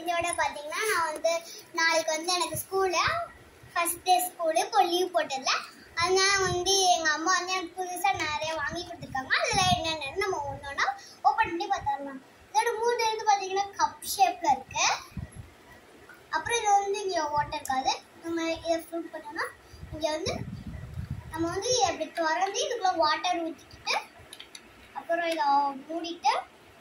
இதோட பாத்தீங்கன்னா நான் வந்து நாளைக்கு வந்து எனக்கு ஸ்கூல்ல ஃபர்ஸ்ட் டே ஸ்கூல் இப்போ லீவ் போட்டதில்ல. அதனால வந்து எங்க அம்மா வந்து எனக்கு புதுசா நிறைய வாங்கி கொடுத்துருக்காங்க. அதுல என்னென்னு நம்ம ஒன்னொன்னா ஓப்பன் பண்ணி பார்த்துடலாம். இதோட மூணு வந்து பாத்தீங்கன்னா கப் ஷேப்ல இருக்கு. அப்புறம் இது வந்து இங்க வாட்டர் காது. நம்ம இதை ஃப்ரூட் பண்ணோம்னா இங்க வந்து நம்ம வந்து இப்படி திறந்து இதுக்குள்ள வாட்டர் ஊற்றிக்கிட்டு அப்புறம் இதை மூடிட்டு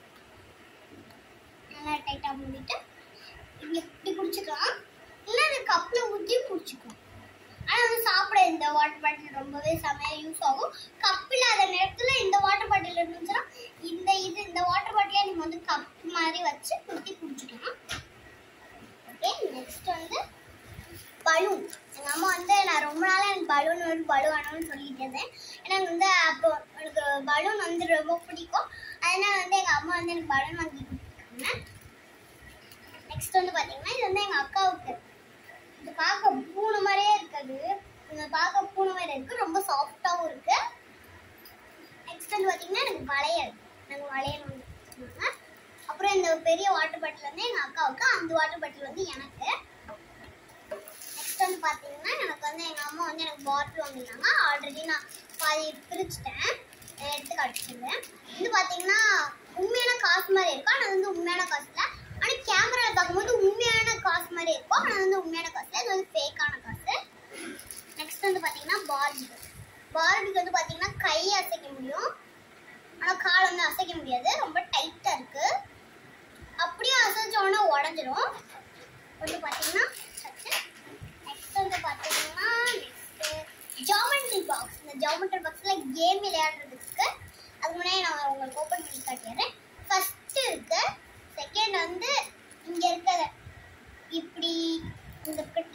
நல்லா டைட்டாக மூடிட்டு இப்படி குடிச்சுக்கலாம். இல்லை அது கப்பில் ஊற்றி குடிச்சுக்கலாம். ஆனால் வந்து சாப்பிட இந்த வாட்டர் பாட்டில் ரொம்பவே செமையாக யூஸ் ஆகும். கப் இல்லாத நேரத்தில் இந்த வாட்டர் பாட்டில் இருந்துச்சுன்னா இந்த வாட்டர் பாட்டிலே நீங்கள் வந்து கப் மாதிரி வச்சு ஊற்றி குடிச்சுக்கலாம். ஓகே, நெக்ஸ்ட் வந்து பலூன். எங்கள் அம்மா வந்து நான் ரொம்ப நாளாக எனக்கு பலூன் வேணும்னு சொல்லிட்டு இருந்தேன். ஏன்னா வந்து அப்போ எனக்கு பலூன் வந்து ரொம்ப பிடிக்கும். அதனால வந்து எங்கள் அம்மா வந்து எனக்கு பலூன் வாங்கி கொடுத்துருக்காங்க. நெக்ஸ்ட் வந்து பார்த்தீங்கன்னா இது வந்து எங்கள் அக்காவுக்கு. இது பார்க்க பூனை மாதிரியே இருக்காது. இது பார்க்க பூனை மாதிரி இருக்கு. ரொம்ப சாஃப்டாகவும் இருக்கு. நெக்ஸ்ட் வந்து பார்த்தீங்கன்னா எனக்கு வளையல் வந்து கொடுத்துருக்காங்க. அப்புறம் இந்த பெரிய வாட்டர் பாட்டில் வந்து எங்கள் அக்காவுக்கு, அந்த வாட்டர் பாட்டில் வந்து எனக்கு. நெக்ஸ்ட் வந்து பார்த்தீங்கன்னா எனக்கு வந்து எங்கள் அம்மா வந்து எனக்கு பாட்டில் வாங்கிட்டாங்க. ஆல்ரெடி நான் பாதி பிரிச்சுட்டேன், எடுத்து காட்டுறேன். இது பார்த்தீங்கன்னா உண்மையான காசு மாதிரி இருக்கும். ஆனால் வந்து உண்மையான காசு இல்லை. ஆனால் கேமராவில் பார்க்கும்போது உண்மையான காசு மாதிரி இருக்கும். ஆனால் வந்து உண்மையான காசு இல்லை, இது வந்து ஃபேக்கான காசு. நெக்ஸ்ட் வந்து பார்த்தீங்கன்னா பார்பிக்கு வந்து பார்த்தீங்கன்னா கை அசைக்க முடியும், ஆனால் கால் வந்து அசைக்க முடியாது. ரொம்ப டைட்டாக இருக்கு. அப்படியே அசைச்சோன்னா உடஞ்சிரும். வந்து பார்த்தீங்கன்னா நெக்ஸ்ட் வந்து பார்த்தீங்கன்னா ஜாமெட்ரி பாக்ஸ். இந்த ஜாமெட்ரி பாக்ஸில் கேம் விளையாடுறதுக்கு அதுக்கு முன்னாடி நான் உங்களுக்கு ஓப்பன் பண்ணி காட்டிடுறேன். ஃபர்ஸ்ட் இருக்கு. செகண்ட் வந்து இங்கே இருக்கிறத இப்படி இந்த கட்டு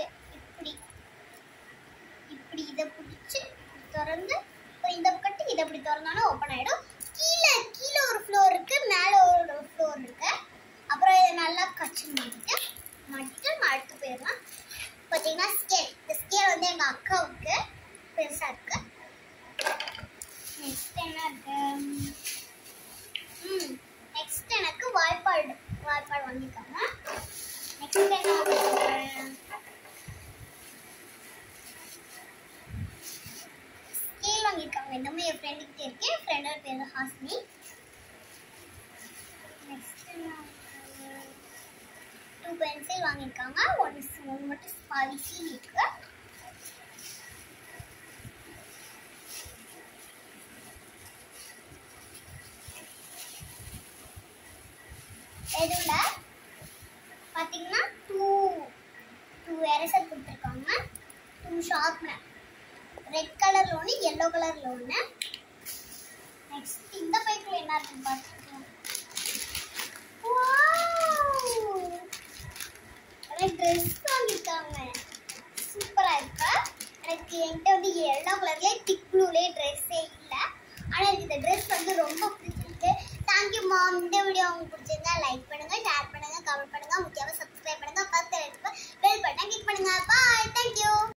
இப்படி இதை பிடிச்சி திறந்து இந்த கட்டு இதை இப்படி திறந்தாலும் ஓப்பன் ஆகிடும். கீழே ஒரு ஃப்ளோர் இருக்கு, மேலே ஒரு ஃப்ளோர் இருக்கு. அப்புறம் இதை நல்லா கச்சு முடிட்டு மட்டும் அடுத்து போயிடலாம். பார்த்தீங்கன்னா ஸ்கேல். இந்த ஸ்கேல் வந்து எங்கள் அக்காவுக்கு பெருசாக இருக்கு. நெக்ஸ்ட் என்ன இருக்கு? நெக்ஸ்ட் எனக்கு வாய்ப்பாடு வாங்கியிருக்காங்க. நெக்ஸ்ட் என்ன ஸ்கேல் வாங்கியிருக்காங்க. இன்னுமே என் ஃப்ரெண்டுக்கிட்டே இருக்கு. என் ஃப்ரெண்டோட பேர் ஹாஸ்னி. நெக்ஸ்ட் என்ன? 2 பென்சில் வாங்கியிருக்காங்க. ஒன்று மட்டும் பாதி சீல் இருக்கு. இதுல பார்த்தீங்கன்னா 2 எரேசர் கொடுத்துருக்காங்க. 2 ஷார்ப்னர். ரெட் கலர்ல ஒன்று, எல்லோ கலர்ல ஒன்று. நெக்ஸ்ட் இந்த பைக்குள்ள என்ன இருக்குன்னு பார்த்துக்கலாம். ட்ரெஸ் வாங்கியிருக்காங்க. சூப்பரா இருக்கா? எனக்கு என்கிட்ட வந்து எல்லோ கலர்ல திக் ப்ளூலேயே ட்ரெஸ்ஸே இல்லை. ஆனால் எனக்கு இந்த ட்ரெஸ் வந்து ரொம்ப பிடிச்சிருக்கு. Thank you ma'am. இந்த வீடியோ உங்களுக்கு பிடிச்சிருந்தா லைக் பண்ணுங்க, ஷேர் பண்ணுங்க, கமெண்ட் பண்ணுங்க, முக்கியமாக சப்ஸ்கிரைப் பண்ணுங்க, பக்கத்தில் இருக்க பெல் பட்டனை கிளிக் பண்ணுங்க. பாய். தேங்க்யூ.